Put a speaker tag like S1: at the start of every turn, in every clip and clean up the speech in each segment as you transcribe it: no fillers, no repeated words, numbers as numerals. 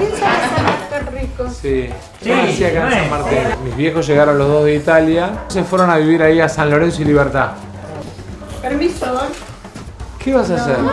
S1: Qué rico.
S2: Sí, yo nací acá en San Martín. Mis viejos llegaron los dos de Italia. Se fueron a vivir ahí a San Lorenzo y Libertad.
S1: Permiso.
S2: ¿Qué vas a hacer?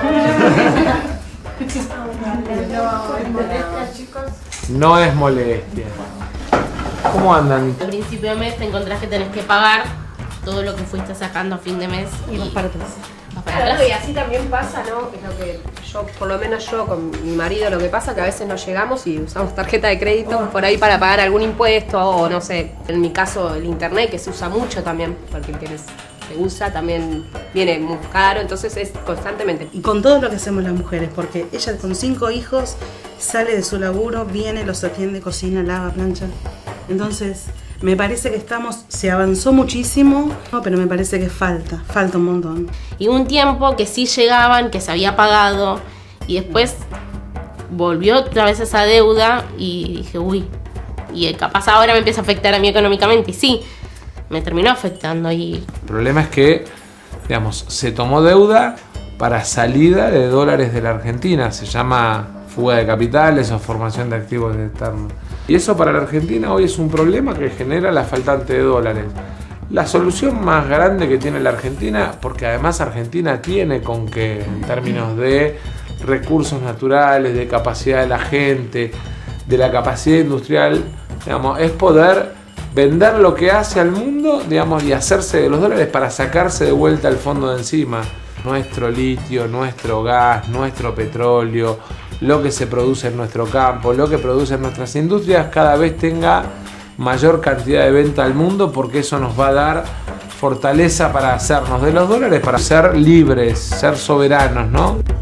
S2: No es molestia. ¿Cómo andan?
S3: Al principio de mes te encontrás que tenés que pagar todo lo que fuiste sacando a fin de mes
S4: y vas para atrás.
S1: Claro, y así también pasa, ¿no? Es lo que yo, por lo menos yo con mi marido, lo que pasa que a veces no llegamos y usamos tarjeta de crédito por ahí para pagar algún impuesto o no sé, en mi caso el internet que se usa mucho también, porque el que se usa también viene muy caro, entonces es constantemente.
S4: Y con todo lo que hacemos las mujeres, porque ella con 5 hijos sale de su laburo, viene, los atiende, cocina, lava, plancha. Entonces, me parece que se avanzó muchísimo, pero me parece que falta un montón.
S3: Y un tiempo que sí llegaban, que se había pagado, y después volvió otra vez esa deuda y dije, uy, y capaz ahora me empieza a afectar a mí económicamente, y sí, me terminó afectando. Y
S2: el problema es que, digamos, se tomó deuda para salida de dólares de la Argentina, se llama fuga de capitales o formación de activos externos. Y eso para la Argentina hoy es un problema que genera la faltante de dólares. La solución más grande que tiene la Argentina, porque además Argentina tiene con qué en términos de recursos naturales, de capacidad de la gente, de la capacidad industrial, digamos, es poder vender lo que hace al mundo, digamos, y hacerse de los dólares para sacarse de vuelta el fondo de encima. Nuestro litio, nuestro gas, nuestro petróleo, lo que se produce en nuestro campo, lo que producen nuestras industrias, cada vez tenga mayor cantidad de venta al mundo, porque eso nos va a dar fortaleza para hacernos de los dólares, para ser libres, ser soberanos, ¿no?